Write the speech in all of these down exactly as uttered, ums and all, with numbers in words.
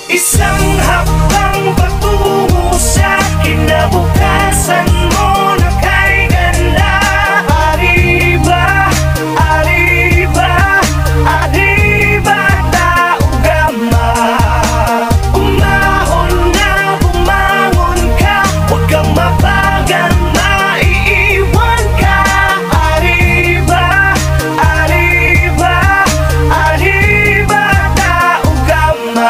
Isang hakbang patungo sa kinabukasan mo na kay ganda. Arriba, arriba, arriba, taugama. Umahon na, bumangon ka, huwag kang mabagal, maiiwan ka. Arriba, arriba, arriba, taugama.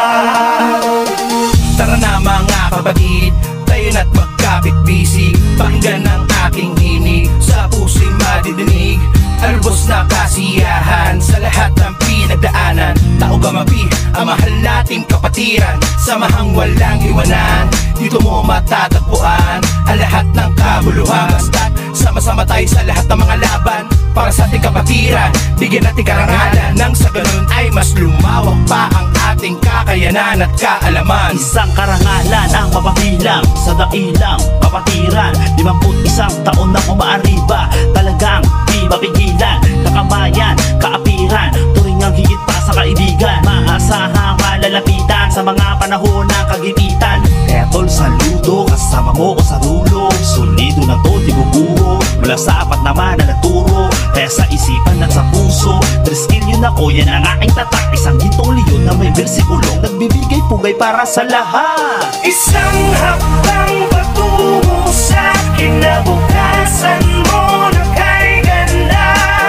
Tara na mga kapatid, tayo na't magkapit-bisig. Pakinggan ang aking hini, sa puso'y madidinig. Albos na kasiyahan sa lahat ng pinagdaanan. Tao gamapi, ang mahal nating kapatiran. Samahang walang iwanan, dito mo matatagpuan ang lahat ng kabuluhan. Basta't sama-sama tayo sa lahat ng mga laban para sa ating kapatiran. Bigyan natin karangalan, nang sa ganun ay mas lumawak pa ang ating kakayanan at kaalaman. Isang karangalan ang mapapilang sa dailang kapatiran. Limamput isang taon na umaariba, talagang di mapigilan. Kakamayan, kaapiran, turing ang higit pa sa kaibigan. Maasahang malalapitan sa mga panahon ng kagipitan. Kaya tol, saludo, kasama mo ko sa dulo. Solido na to, di bubuo, mula sa apat naman na nagturo. Kaya sa isipan at sa puso, triskill yun ako, yan ang aking tatak. Isang gintong leon na may bersikulong nagbibigay pugay para sa lahat. Isang hakbang patungo sa kinabukasan mo na kay ganda.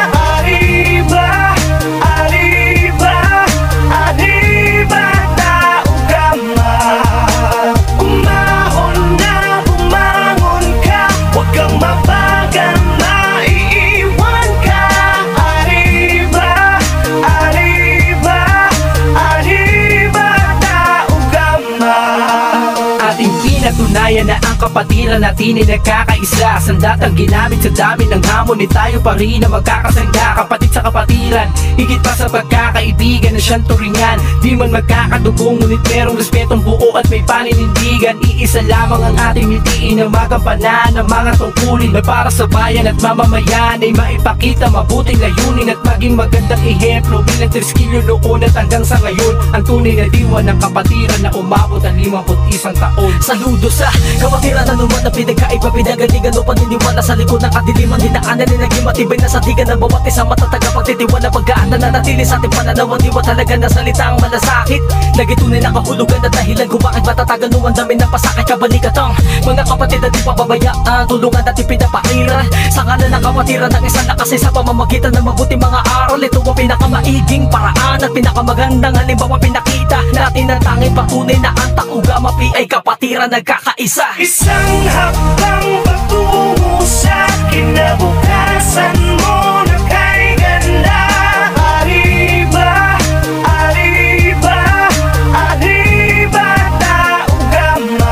Arriba, arriba, arriba, taugama. Umahon na, bumangon ka, huwag kang mabagal, maiiwan ka. Arriba, arriba, arriba, taugama. Ating pinatunayan na ang kapatiran natin ay nagkakaisa. Sandatang ginamit sa dami ng hamon, ni tayo pa rin na magkakasangga. Kapatid sa kapatiran, higit pa sa pagkakaibigan na siyang turingan. Di man magkakadugong, ngunit merong respetong buo at may paninindigan. Iisa lamang ang ating mitiin na magampanan ng mga tungkulin na para sa bayan at mamamayan ay maipakita mabuting layunin at maging magandang ehemplo bilang triskilyo noon at hanggang sa ngayon. Ang tunay na diwa ng kapatiran na umabot ang limamput isang taon. Saludo sa kapatiran na naman na pinagkaiba, pinagalingan o paniniwala sa likod ng kadiliman. Dinaanan na naging matibay na satigan ng bawat isang matataga pagtitiwala. Pagkaan na natili sa ating pananaw, diwa talaga na salita ang malasakit. Lagi tunay na kahulugan at dahilan kung bakit matatagan o ang dami na pasakit. Kabalikatang mga kapatid na di pababayaan, tulungan at ipinapairal sa kanan ng kapatiran ng isang lakas sa pamamagitan ng mabuti mga aral. Ito ang pinakamaiging paraan at pinakamagandang halimbawa pinakita natin ang tanging patunay na ang taugama pi ay kapatiran nagkakaisa. Isang hakbang patungo sa kinabukasan mo na kay ganda. Arriba, arriba, arriba, taugama.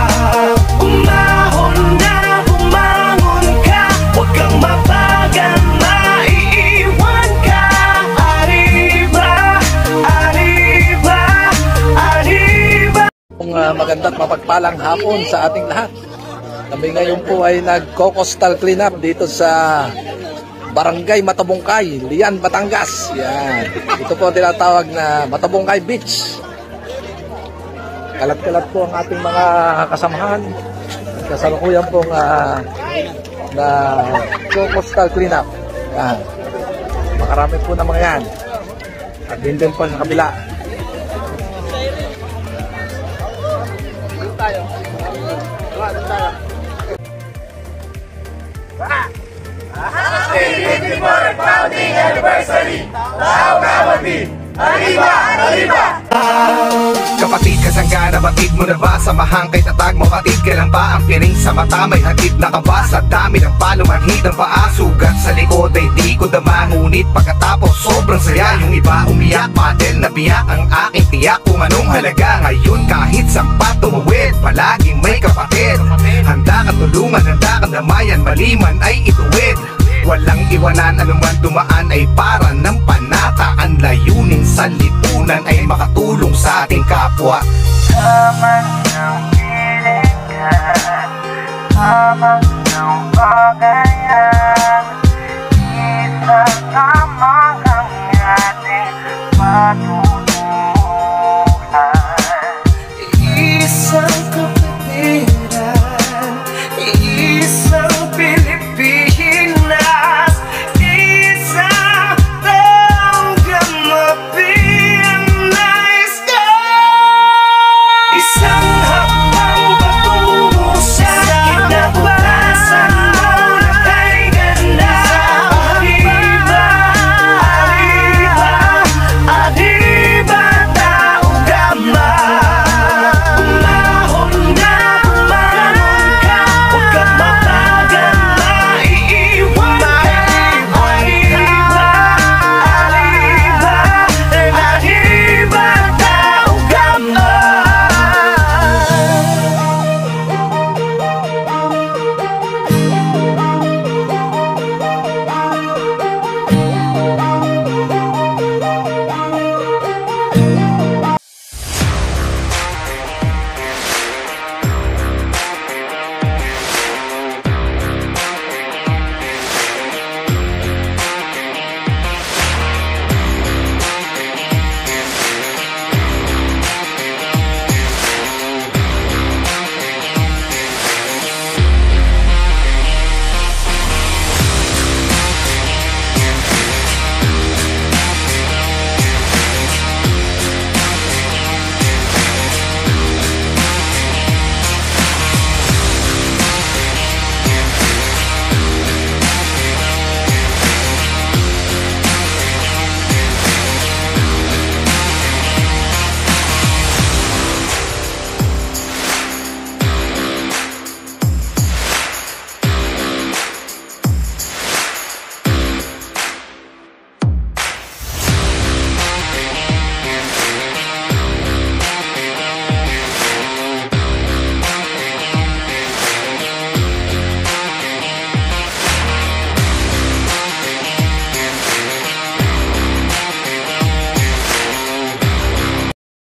Umahon na, bumangon ka, huwag kang mabagal, maiiwan ka. Arriba, arriba, arriba. Uh, maganda at mapagpalang hapon sa ating lahat. Kami ngayon po ay nag-coastal cleanup dito sa Barangay Matabungkay, Lian, Batangas. Yan. Ito po tinatawag na Matabungkay Beach. Kalat-kalat po ang ating mga kasamahan. Kasalukuyan pong uh, na coastal cleanup. Yan. Makarami po na mga yan. At din din po sa kabila. Tayo. Tayo tayo. Happy fifty-fourth founding anniversary! Tao Gamapi! Arriba! Arriba! Kapatid, kasangga, batid mo na ba? Samahang kay tatag mo, katid kailan ba? Ang piring sa mata, may hatid na ka ba? Sa dami ng palumanhid ng paa, sugat sa likod ay di ko dama. Ngunit pagkatapos sobrang saya, yung iba umiyak, patel na biyak ang aking tiyak. Kung anong halaga ngayon kahit sampat tumuwid, palaging may kapatid. Handa ka tulungan, handa ka damayan, maliman ay ituwid. Walang iwanan, anuman dumaan ay para ng panata. Ang layunin sa lipunan ay makatulong sa ating kapwa. Tama ng piling ka, tama ng bagay.